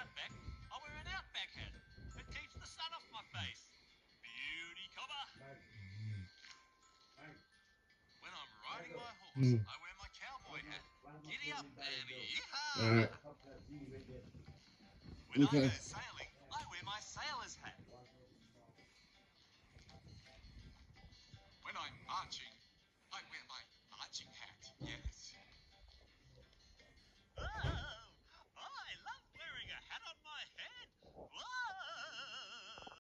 outback, I wear an outback hat. It keeps the sun off my face. Beauty cobber. When I'm riding my horse, I wear my cowboy hat. Giddy up and All right. yee-haw! When I Okay. go sailing, I wear my sailor's hat. When I'm marching